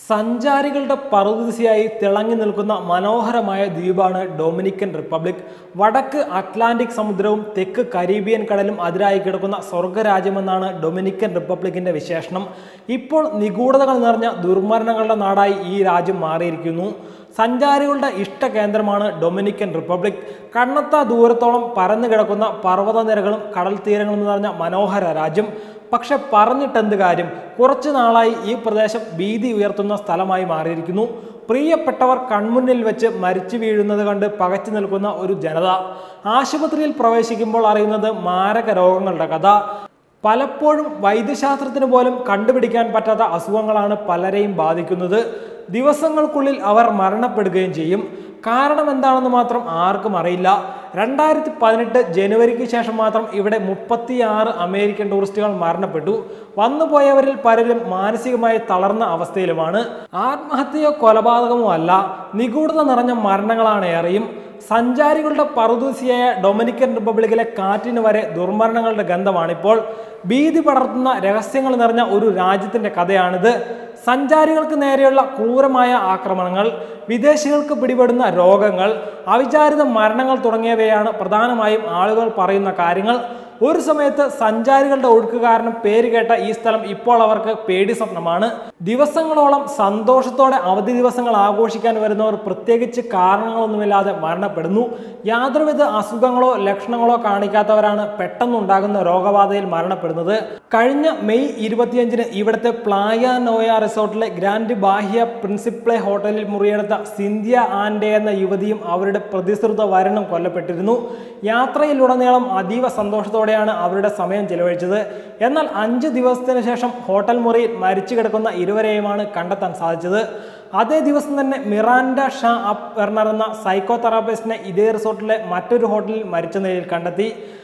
സഞ്ചാരികളുടെ പറുദീസയായി തിളങ്ങി നിൽക്കുന്ന മനോഹരമായ ദ്വീപാണ് ഡൊമിനിക്കൻ റിപ്പബ്ലിക്. വടക്ക് അറ്റ്ലാന്റിക് സമുദ്രവും തെക്ക് കരീബിയൻ കടലും അതിരായി കിടക്കുന്ന സ്വർഗരാജ്യമെന്നാണ് ഡൊമിനിക്കൻ റിപ്പബ്ലിക്കിന്റെ വിശേഷണം. ഇപ്പോൾ നിഗൂഢതകൾ നിറഞ്ഞ ദുർമരണങ്ങളുടെ നാടായി ഈ രാജ്യം മാറിയിരിക്കുന്നു. സഞ്ചാരികളുടെ ഇഷ്ട കേന്ദ്രമാണ് ഡൊമിനിക്കൻ റിപ്പബ്ലിക്. കണ്ണെത്താ ദൂരത്തോളം പരന്നു കിടക്കുന്ന പർവ്വതനിരകളും കടൽ തീരങ്ങളും നിറഞ്ഞ മനോഹര രാജ്യം. പക്ഷെ പറഞ്ഞിട്ടെന്ത് കാര്യം, കുറച്ചു നാളായി ഈ പ്രദേശം ഭീതി ഉയർത്തുന്ന സ്ഥലമായി മാറിയിരിക്കുന്നു. പ്രിയപ്പെട്ടവർ കൺമുന്നിൽ വെച്ച് മരിച്ചു വീഴുന്നത് കണ്ട് പകച്ചു നിൽക്കുന്ന ഒരു ജനത. ആശുപത്രിയിൽ പ്രവേശിക്കുമ്പോൾ അറിയുന്നത് മാരക രോഗങ്ങളുടെ കഥ. പലപ്പോഴും വൈദ്യശാസ്ത്രത്തിന് പോലും കണ്ടുപിടിക്കാൻ പറ്റാത്ത അസുഖങ്ങളാണ് പലരെയും ബാധിക്കുന്നത്. ദിവസങ്ങൾക്കുള്ളിൽ അവർ മരണപ്പെടുകയും ചെയ്യും. കാരണം എന്താണെന്ന് മാത്രം ആർക്കും അറിയില്ല. 2018 ജനുവരിക്ക് ശേഷം മാത്രം ഇവിടെ 36 അമേരിക്കൻ ടൂറിസ്റ്റുകൾ മരണപ്പെട്ടു. വന്നുപോയവരിൽ പലരും മാനസികമായി തളർന്ന അവസ്ഥയിലുമാണ്. ആത്മഹത്യയോ കൊലപാതകമോ അല്ല, നിഗൂഢത നിറഞ്ഞ മരണങ്ങളാണ് ഏറെയും. സഞ്ചാരികളുടെ പറുദീസയായ ഡൊമിനിക്കൻ റിപ്പബ്ലിക്കിലെ കാറ്റിന് വരെ ദുർമരണങ്ങളുടെ ഗന്ധമാണിപ്പോൾ. ഭീതി പടർത്തുന്ന രഹസ്യങ്ങൾ നിറഞ്ഞ ഒരു രാജ്യത്തിന്റെ കഥയാണിത്. സഞ്ചാരികൾക്ക് നേരെയുള്ള ക്രൂരമായ ആക്രമണങ്ങൾ, വിദേശികൾക്ക് പിടിപെടുന്ന രോഗങ്ങൾ, അവിചാരിത മരണങ്ങൾ തുടങ്ങിയവയാണ് പ്രധാനമായും ആളുകൾ പറയുന്ന കാര്യങ്ങൾ. ഒരു സമയത്ത് സഞ്ചാരികളുടെ ഒഴുക്ക് കാരണം പേര് കേട്ട ഈ സ്ഥലം ഇപ്പോൾ അവർക്ക് പേടി സ്വപ്നമാണ്. ദിവസങ്ങളോളം സന്തോഷത്തോടെ അവധി ദിവസങ്ങൾ ആഘോഷിക്കാൻ വരുന്നവർ പ്രത്യേകിച്ച് കാരണങ്ങളൊന്നുമില്ലാതെ മരണപ്പെടുന്നു. യാതൊരുവിധ അസുഖങ്ങളോ ലക്ഷണങ്ങളോ കാണിക്കാത്തവരാണ് പെട്ടെന്നുണ്ടാകുന്ന രോഗബാധയിൽ മരണപ്പെടുന്നത്. കഴിഞ്ഞ മെയ് 25-ന് ഇവിടുത്തെ പ്ലായ നോയ റിസോർട്ടിലെ ഗ്രാൻഡ് ബാഹ്യ പ്രിൻസിപ്പളെ ഹോട്ടലിൽ മുറിയെടുത്ത സിന്ധ്യ ആൻഡെ എന്ന യുവതിയും അവരുടെ പ്രതിശ്രുത വരനും കൊല്ലപ്പെട്ടിരുന്നു. യാത്രയിലുടനീളം അതീവ സന്തോഷത്തോടെയാണ് അവരുടെ സമയം ചെലവഴിച്ചത്. എന്നാൽ 5 ദിവസത്തിന് ശേഷം ഹോട്ടൽ മുറിയിൽ മരിച്ചു കിടക്കുന്ന ഇരുവരെയുമാണ് കണ്ടെത്താൻ സാധിച്ചത്. അതേ ദിവസം തന്നെ മിറാൻഡ ഷാ അപ്പ് വെർണർ എന്ന സൈക്കോ തെറാപ്പിസ്റ്റിനെ ഇതേ റിസോർട്ടിലെ മറ്റൊരു ഹോട്ടലിൽ മരിച്ച നിലയിൽ കണ്ടെത്തി.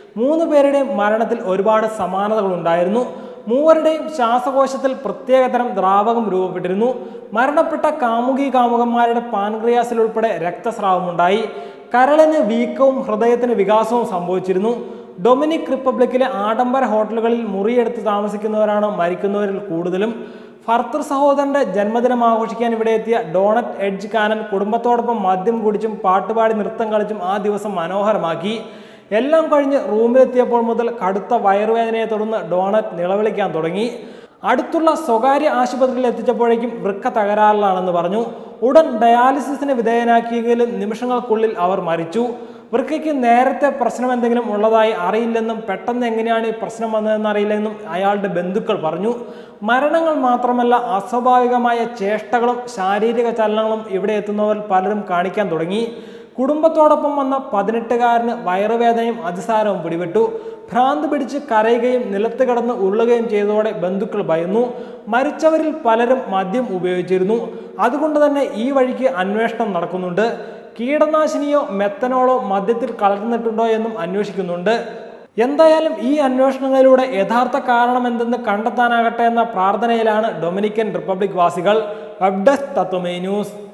3 പേരുടെയും മരണത്തിൽ ഒരുപാട് സമാനതകൾ ഉണ്ടായിരുന്നു. മൂവരുടെയും ശ്വാസകോശത്തിൽ പ്രത്യേകതരം ദ്രാവകം രൂപപ്പെട്ടിരുന്നു. മരണപ്പെട്ട കാമുകന്മാരുടെ പാൻക്രിയാസിൽ ഉൾപ്പെടെ രക്തസ്രാവമുണ്ടായി. കരളിന് വീക്കവും ഹൃദയത്തിന് വികാസവും സംഭവിച്ചിരുന്നു. ഡൊമിനിക് റിപ്പബ്ലിക്കിലെ ആഡംബര ഹോട്ടലുകളിൽ മുറിയെടുത്ത് താമസിക്കുന്നവരാണ് മരിക്കുന്നവരിൽ കൂടുതലും. ഭർത്തൃ സഹോദരന്റെ ജന്മദിനം ആഘോഷിക്കാൻ ഇവിടെ എത്തിയ ഡോണറ്റ് എഡ്ജ് കാനൻ കുടുംബത്തോടൊപ്പം മദ്യം കുടിച്ചും പാട്ടുപാടി നൃത്തം കളിച്ചും ആ ദിവസം മനോഹരമാക്കി. എല്ലാം കഴിഞ്ഞ് റൂമിലെത്തിയപ്പോൾ മുതൽ കടുത്ത വയറുവേദനയെ തുടർന്ന് ഡോണറ്റ് നിലവിളിക്കാൻ തുടങ്ങി. അടുത്തുള്ള സ്വകാര്യ ആശുപത്രിയിൽ എത്തിച്ചപ്പോഴേക്കും വൃക്ക തകരാറിലാണെന്ന് പറഞ്ഞു. ഉടൻ ഡയാലിസിസിന് വിധേയനാക്കിയെങ്കിലും നിമിഷങ്ങൾക്കുള്ളിൽ അവർ മരിച്ചു. വൃക്കയ്ക്ക് നേരത്തെ പ്രശ്നം എന്തെങ്കിലും ഉള്ളതായി അറിയില്ലെന്നും പെട്ടെന്ന് എങ്ങനെയാണ് ഈ പ്രശ്നം വന്നതെന്ന് അറിയില്ലെന്നും അയാളുടെ ബന്ധുക്കൾ പറഞ്ഞു. മരണങ്ങൾ മാത്രമല്ല, അസ്വാഭാവികമായ ചേഷ്ടകളും ശാരീരിക ചലനങ്ങളും ഇവിടെ എത്തുന്നവർ പലരും കാണിക്കാൻ തുടങ്ങി. കുടുംബത്തോടൊപ്പം വന്ന 18-കാരന് വയറുവേദനയും അതിസാരവും പിടിപെട്ടു. ഭ്രാന്ത് പിടിച്ച് കരയുകയും നിലത്ത് കിടന്ന് ഉരുളുകയും ചെയ്തതോടെ ബന്ധുക്കൾ ഭയന്നു. മരിച്ചവരിൽ പലരും മദ്യം ഉപയോഗിച്ചിരുന്നു. അതുകൊണ്ട് തന്നെ ഈ വഴിക്ക് അന്വേഷണം നടക്കുന്നുണ്ട്. കീടനാശിനിയോ മെത്തനോളോ മദ്യത്തിൽ കലർന്നിട്ടുണ്ടോ എന്നും അന്വേഷിക്കുന്നുണ്ട്. എന്തായാലും ഈ അന്വേഷണങ്ങളിലൂടെ യഥാർത്ഥ കാരണം എന്തെന്ന് കണ്ടെത്താനാകട്ടെ എന്ന പ്രാർത്ഥനയിലാണ് ഡൊമിനിക്കൻ റിപ്പബ്ലിക് വാസികൾ. Web desk Tatwamayi news.